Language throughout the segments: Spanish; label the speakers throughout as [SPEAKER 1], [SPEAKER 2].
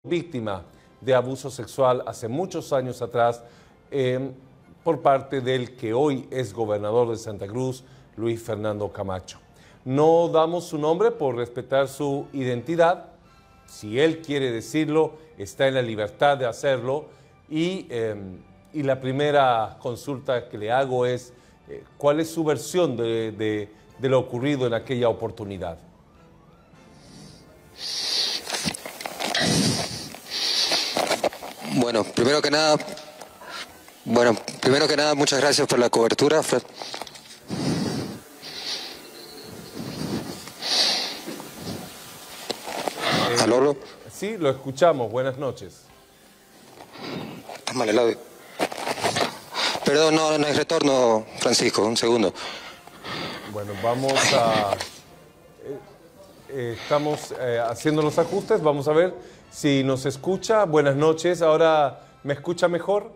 [SPEAKER 1] víctima de abuso sexual hace muchos años atrás por parte del que hoy es gobernador de Santa Cruz, Luis Fernando Camacho. No damos su nombre por respetar su identidad. Si él quiere decirlo, está en la libertad de hacerlo. Y la primera consulta que le hago es, ¿cuál es su versión de lo ocurrido en aquella oportunidad?
[SPEAKER 2] Bueno, primero que nada, muchas gracias por la cobertura. ¿Aló?
[SPEAKER 1] Sí, lo escuchamos. Buenas noches.
[SPEAKER 2] Está mal el audio. Perdón, no hay retorno, Francisco, un segundo.
[SPEAKER 1] Bueno, vamos a... estamos haciendo los ajustes, vamos a ver si nos escucha. Buenas noches, ¿ahora me escucha mejor?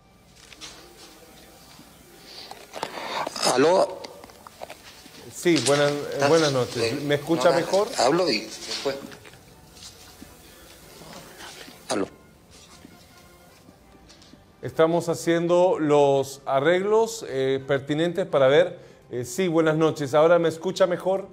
[SPEAKER 2] ¿Aló?
[SPEAKER 1] Sí, buenas noches. ¿Me escucha mejor?
[SPEAKER 2] Hablo y después... Aló.
[SPEAKER 1] Estamos haciendo los arreglos pertinentes para ver. Sí, buenas noches. ¿Ahora me escucha mejor?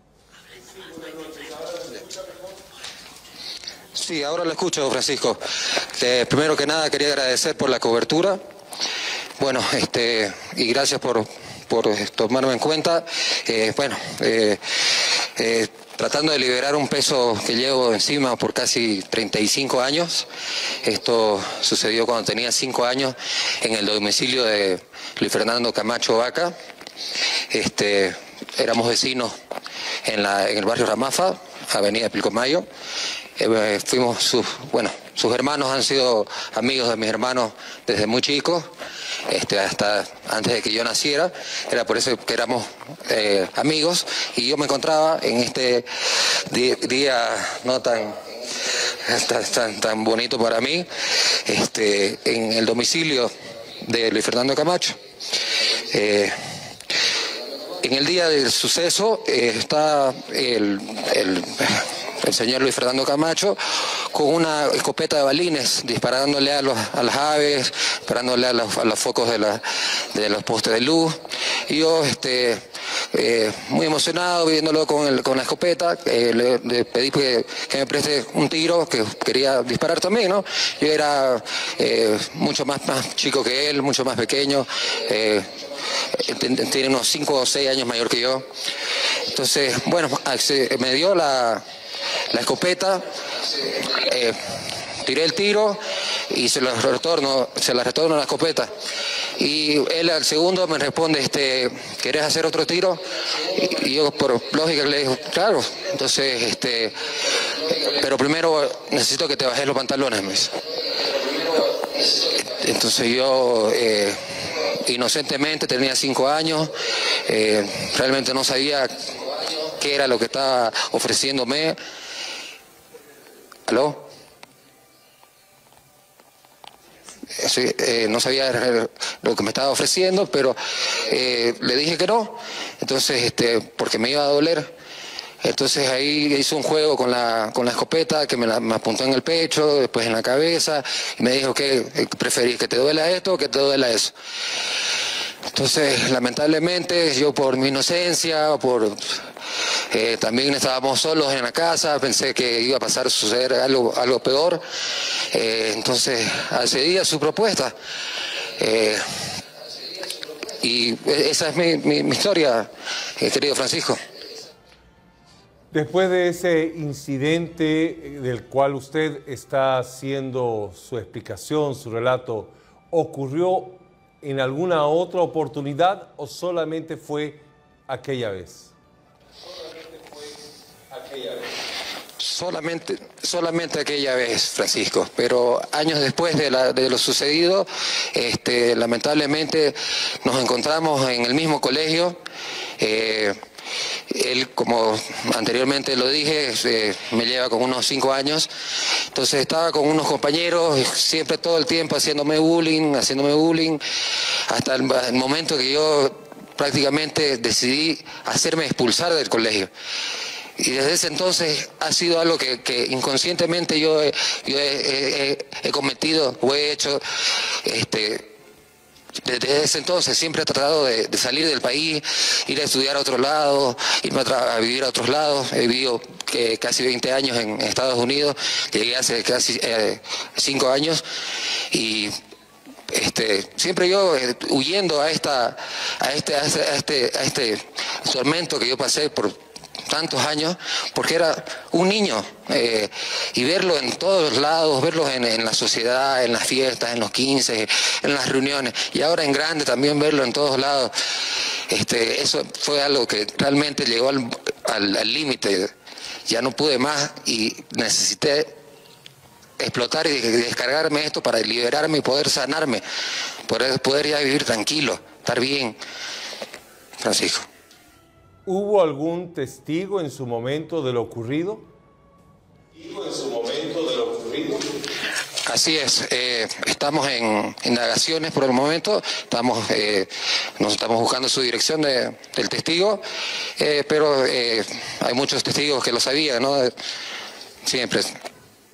[SPEAKER 2] Sí, ahora lo escucho, Francisco. Primero que nada quería agradecer por la cobertura. Bueno, y gracias por tomarme en cuenta. Tratando de liberar un peso que llevo encima por casi 35 años. Esto sucedió cuando tenía 5 años en el domicilio de Luis Fernando Camacho Vaca. Éramos vecinos en el barrio Ramafa, avenida Pilcomayo. Sus hermanos han sido amigos de mis hermanos desde muy chicos, hasta antes de que yo naciera. Era por eso que éramos amigos, y yo me encontraba en este día no tan bonito para mí, en el domicilio de Luis Fernando Camacho. En el día del suceso está el señor Luis Fernando Camacho con una escopeta de balines, disparándole a las aves, disparándole a los focos de los postes de luz. Y yo, muy emocionado, viéndolo con la escopeta, le pedí que me preste un tiro, que quería disparar también, ¿no? Yo era mucho más chico que él, mucho más pequeño, tiene unos 5 o 6 años mayor que yo. Entonces, bueno, me dio la escopeta, tiré el tiro y se la retorno a la escopeta. Y él al segundo me responde, ¿querés hacer otro tiro? Y yo por lógica le digo, claro. Entonces, pero primero necesito que te bajes los pantalones, me dice. Entonces yo, inocentemente, tenía 5 años, realmente no sabía qué era lo que estaba ofreciéndome. ¿Aló? Sí, no sabía lo que me estaba ofreciendo, pero le dije que no, entonces porque me iba a doler. Entonces ahí hizo un juego con la escopeta, que me apuntó en el pecho, después en la cabeza, y me dijo, ¿qué preferís, que te duela esto o que te duela eso? Entonces, lamentablemente, yo por mi inocencia, también estábamos solos en la casa, pensé que iba a suceder algo peor. Entonces, accedí a su propuesta. Y esa es mi historia, querido Francisco.
[SPEAKER 1] Después de ese incidente del cual usted está haciendo su explicación, su relato, ¿ocurrió en alguna otra oportunidad o solamente fue aquella vez?
[SPEAKER 2] Solamente aquella vez, Francisco, pero años después de lo sucedido, lamentablemente nos encontramos en el mismo colegio. Él, como anteriormente lo dije, me lleva con unos 5 años, entonces estaba con unos compañeros, siempre todo el tiempo haciéndome bullying, hasta el momento que yo prácticamente decidí hacerme expulsar del colegio. Y desde ese entonces ha sido algo que inconscientemente yo he cometido o he hecho. Desde ese entonces siempre he tratado de salir del país, ir a estudiar a otro lado, irme a vivir a otros lados. He vivido casi 20 años en Estados Unidos, llegué hace casi 5 años y siempre yo huyendo a este tormento que yo pasé por tantos años, porque era un niño, y verlo en todos lados, verlo en la sociedad, en las fiestas, en los 15, en las reuniones, y ahora en grande también verlo en todos lados. Eso fue algo que realmente llegó al límite. Ya no pude más y necesité explotar y descargarme esto para liberarme y poder sanarme, poder ya vivir tranquilo, estar bien. Francisco.
[SPEAKER 1] ¿Hubo algún testigo en su momento de lo ocurrido?
[SPEAKER 2] Así es, estamos en indagaciones por el momento, nos estamos buscando su dirección del testigo, pero hay muchos testigos que lo sabían, ¿no? Siempre.